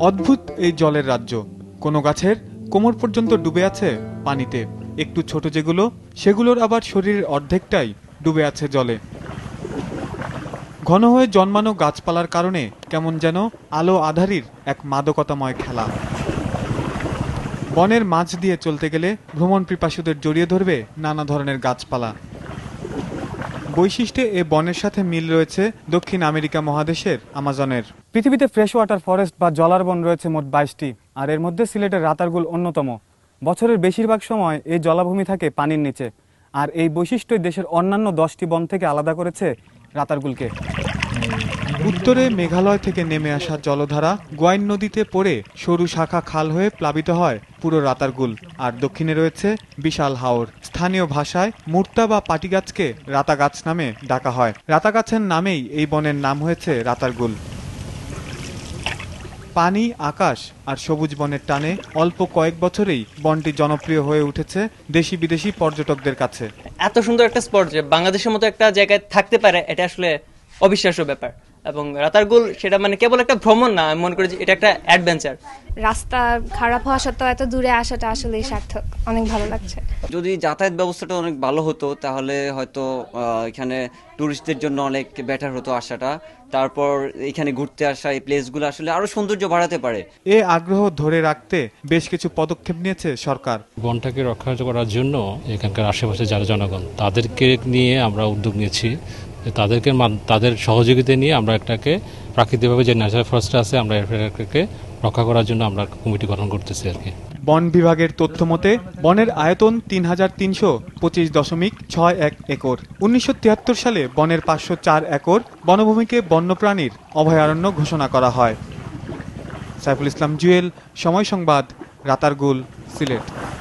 অদ্ভুত এই জলের রাজ্য। কোনো গাছের কোমর পর্যন্ত ডুবে আছে পানিতে, একটু ছোট যেগুলো সেগুলোর আবার শরীরের অর্ধেকটাই ডুবে আছে জলে। ঘন হয়ে জন্মানো গাছপালার কারণে কেমন যেন আলো আঁধারির এক মাদকতাময় খেলা। বনের মাঝ দিয়ে চলতে গেলে ভ্রমণ পিপাসুদের জড়িয়ে ধরবে নানা ধরনের গাছপালা। বৈশিষ্ট্যে এ বনের সাথে মিল রয়েছে দক্ষিণ আমেরিকা মহাদেশের আমাজনের। পৃথিবীতে ফ্রেশ ওয়াটার ফরেস্ট বা জলার বন রয়েছে মোট 22টি, আর এর মধ্যে সিলেটের রাতারগুল অন্যতম। বছরের বেশিরভাগ সময় এই জলাভূমি থাকে পানির নিচে, আর এই বৈশিষ্ট্যই দেশের অন্যান্য 10টি বন থেকে আলাদা করেছে রাতারগুলকে। উত্তরে মেঘালয় থেকে নেমে আসা জলধারা গোয়াইন নদীতে পড়ে সরু শাখা খাল হয়ে প্লাবিত হয় পুরো রাতারগুল, আর দক্ষিণে রয়েছে বিশাল হাওর। স্থানীয় ভাষায় মুর্তা বা পাটি গাছকে রাতা গাছ নামে ডাকা হয়। রাতা গাছের নামেই এই বনের নাম হয়েছে রাতারগুল। পানি, আকাশ আর সবুজ বনের টানে অল্প কয়েক বছরেই বনটি জনপ্রিয় হয়ে উঠেছে দেশি বিদেশি পর্যটকদের কাছে। এত সুন্দর একটা স্পট যে বাংলাদেশের মতো একটা জায়গায় থাকতে পারে, এটা আসলে অবিশ্বাস্য ব্যাপার। এবং রাতারগুল সেটা মানে কেবল একটা ভ্রমণ না, আমি মনে করি যে এটা একটা অ্যাডভেঞ্চার। রাস্তা খারাপ হওয়া সত্ত্বেও এত দূরে আসাটা আসলে সার্থক, অনেক ভালো লাগছে। যদি যাতায়াত ব্যবস্থাটা অনেক ভালো হতো তাহলে হয়তো এখানে টুরিস্টদের জন্য অনেক বেটার হতো আসাটা। তারপর এখানে ঘুরতে আসা এই প্লেসগুলো আসলে আরো সৌন্দর্য বাড়াতে পারে। এ আগ্রহ ধরে রাখতে বেশ কিছু পদক্ষেপ নিয়েছে সরকার। বনটাকে রক্ষা করার জন্য এখানকার আশেপাশে যারা জনগণ তাদেরকে নিয়ে আমরা উদ্যোগ নিয়েছি। তাদের সহযোগিতা নিয়ে আমরা একটাকে প্রাকৃতিকভাবে যে ন্যাচারাল ফরেস্ট আছে আমরা এটাকে রক্ষা করার জন্য আমরা কমিটি গঠন করতেছি আর কি। বন বিভাগের তথ্য মতে বনের আয়তন ৩৩25.61 একর। ১৯৭৩ সালে বনের ৫০৪ একর বনভূমিকে বন্যপ্রাণীর অভয়ারণ্য ঘোষণা করা হয়। সাইফুল ইসলাম জুয়েল, সময় সংবাদ, রাতারগুল, সিলেট।